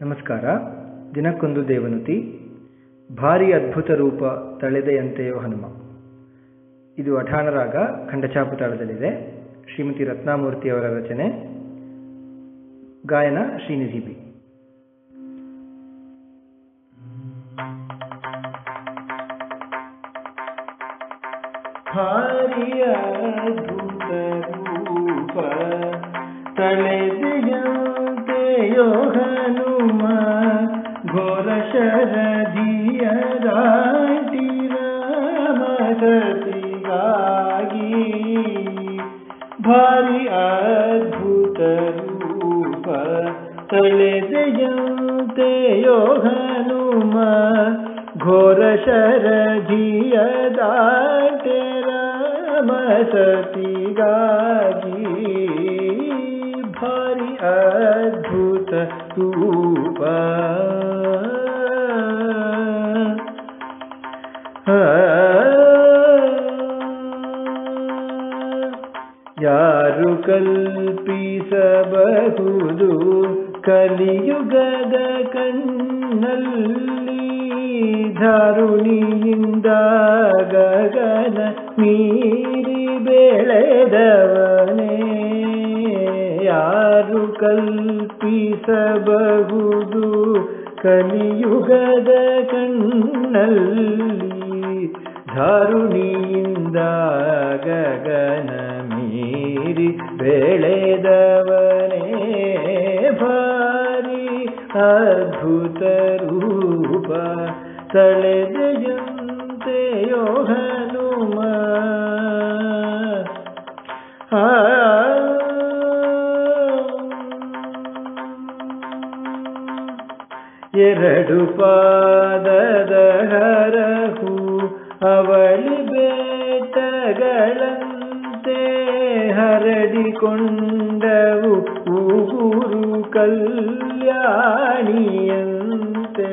ನಮಸ್ಕಾರ. ದಿನಕ್ಕೊಂದು ದೇವನುತಿ. ಭಾರಿ ಅದ್ಭುತ ರೂಪ ತಳೆದೆಯಂತೆಯೋ ಹನುಮ. ಇದು ಅಠಾಣ ರಾಗ ಖಂಡಚಾಪು ತಾಳದಲ್ಲಿದೆ. ಶ್ರೀಮತಿ ರತ್ನಾಮೂರ್ತಿಯವರ ರಚನೆ. ಗಾಯನ ಶ್ರೀನಿಧಿ ಬಿ. ಭಾರಿ ಅದ್ಭುತ ರೂಪ ತಳೆದೆಯಂತೆಯೋ ಹನುಮ, ಘೋರ ಶರದಿಯ ದಾಟಿ ರಾಮಸತಿಗಾಗಿ. ಭಾರಿ ಅದ್ಭುತ ರೂಪ ತಳೆದೆಯಂತೆಯೋ ಹನುಮ, ಘೋರ ಶರದಿಯ ದಾಟಿ ರಾಮಸತಿಗಾಗಿ. ಭಾರಿ ಅದ್ಭುತ ರೂಪ. ಯಾರು ಕಲ್ಪಿಸಬಹುದು ಕಲಿಯುಗದ ಕಣ್ಣಲ್ಲಿ, ಧಾರುಣಿಯಿಂದ ಗಗನ ಮೀರಿ ಬೆಳೆದವನೇ. ಯಾರು ಕಲ್ಪಿಸಬಹುದು ಕಲಿಯುಗದ ಕಣ್ಣಲ್ಲಿ, ಧಾರುಣಿಯಿಂದ ಗಗನ ಮೀರಿ ಬೆಳೆದವನೇ. ಭಾರಿ ಅದ್ಭುತ ರೂಪ ತಳೆದೆಯಂತೆಯೋ ಹನುಮ. ಎರಡು ಪಾದದ ಹರಹು ಅವಳಿ ಬೇಟಗಳಂತೆ, ಹರಡಿಕೊಂಡವು ಉಗುರು ಕಲ್ಯಾಣಿಯಂತೆ.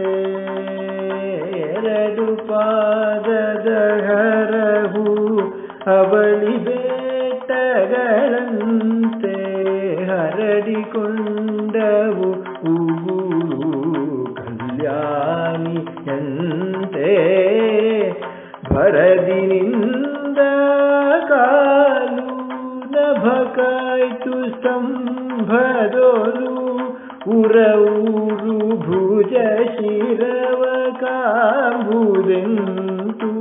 ಎರಡು ಪಾದದ ಹರಹು ಅವಳಿ ಬೇಟಗಳಂತೆ, ಹರಡಿಕೊಂಡವು ಉಗುರು ಕಲ್ಯಾಣಿಯಂತೆ. ಭರದಿನಿಂದ ಕಾಲು ನಭಕಾಯ್ತು ಸ್ತಂಭದೋಲು, ಉರೂರು ಭುಜ ಶಿರವ ಕಾಂಬುದೆಂತು.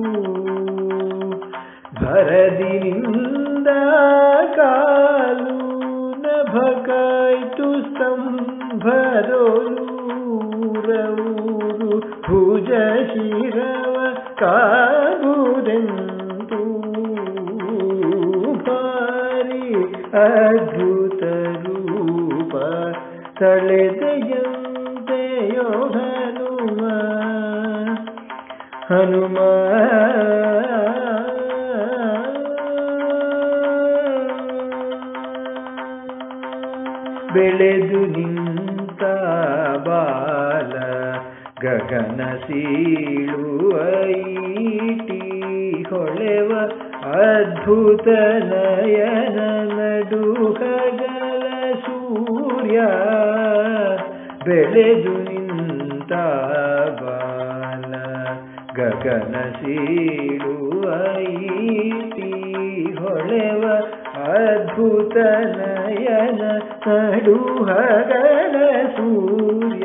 ಭರದಿನಿಂದ ಕಾಲು ನಭಕಾಯ್ತು ಸ್ತಂಭದೋಲು, ಉರೂರು ಭುಜ ಶಿರವ ಕಾಂಬುದೆಂತು. ಭಾರಿ ಅದ್ಭುತ ರೂಪ ತಳೆದೆಯಂತೆಯೋ ಹನುಮ. ಹನುಮ ಬೆಳೆದು ನಿಂತ ಬಾಲ ಗಗನ ಸೀಳುವ ಈಟಿ, ಹೊಳೆವ ಅದ್ಭುತ ನಯನ ನಡುಹಗಲ ಸೂರ್ಯ. ಬೆಳೆದು ನಿಂತ ಬಾಲ ಗಗನ ಸೀಳುವ ಈಟಿ, ಹೊಳೆವ ಅದ್ಭುತ ನಯನ ನಡುಹಗಲ ಸೂರ್ಯ.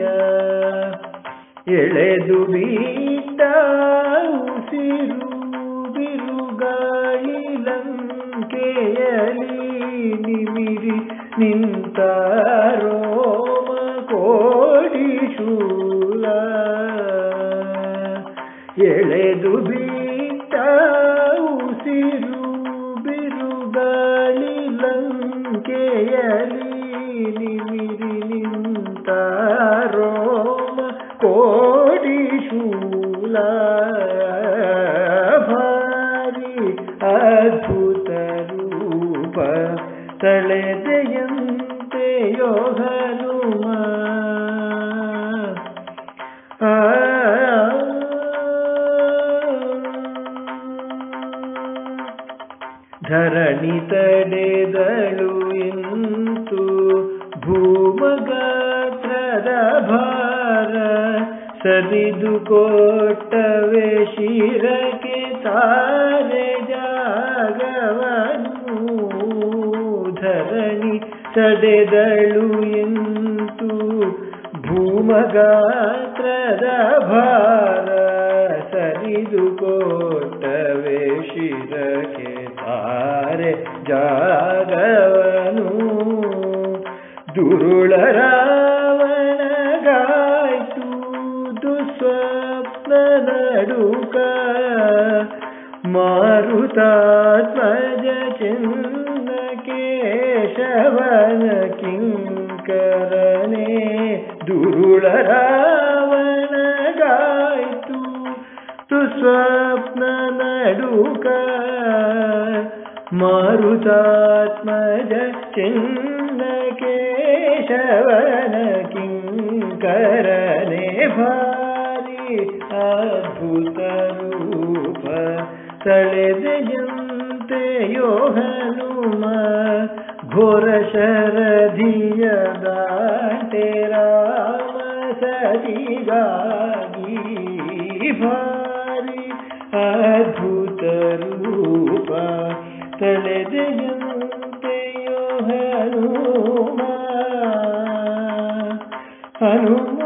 ಎಳೆದು ಬಿಟ್ಟ ಉಸಿರು ಬಿರುಗಾಳಿ ಲಂಕೆಯಲಿ, ನಿಮಿರಿ ನಿಂತ ರೋಮ ಕೋಡಿ ಶೂಲ. ಎಳೆದು ಬಿಟ್ಟ ಉಸಿರು ಬಿರುಗಾಳಿ ಲಂಕೆಯಲಿ, ನಿಮಿರಿ ನಿಂತ ರೋಮ ಕೋಡಿ ಶೂಲ. ಭಾರಿ ಅದ್ಭುತ ರೂಪ ತಳೆದೆಯಂತೆಯೋ ಹನುಮ. ಧರಣಿ ತಡೆದಳು ಇಂತು ಭೂಮಗಾತ್ರದ ಭಾರ ಸರಿದು ಕೊಟ್ಟವೆ ಶಿರಕ್ಕೆ ತಾರೆ ಜಾಗವನು ಧರಣಿ ತಡೆದಳು ಎಂತು ಭೂಮಗಾತ್ರದ ಭಾರ ಸರಿದು ಕೊಟ್ಟವೆ ಶಿರಕ್ಕೆ ತಾರೆ ಜಾಗವನು ದುರುಳ ರಾವಣಗಾಯ್ತು ದುಸ್ವಪ್ನ ನಡುಕ ಮಾರುತಾತ್ಮಜ ಚಿನ್ನ ಕೇಶವನ ಕಿಂಕರನೇ ದುರುಳ ರಾವಣಗಾಯ್ತು ದುಸ್ವಪ್ನ ನಡುಕ ಮಾರುತಾತ್ಮಜ ಚಿನ್ನ ಕೇಶವನ ಕಿಂಕರನೇ ಭಾರಿ ಅದ್ಭುತ ರೂಪ ತಳೆದೆಯಂತೆಯೋ ಹನುಮ ಘೋರ ಶರಧಿಯ ದಾಟೆ ರಾಮ ಸತಿಗಾಗಿ ಭಾರಿ ಅದ್ಭುತ ರೂಪ ತಳೆದೆಯಂತೆಯೋ ಹನುಮ ಹನುಮ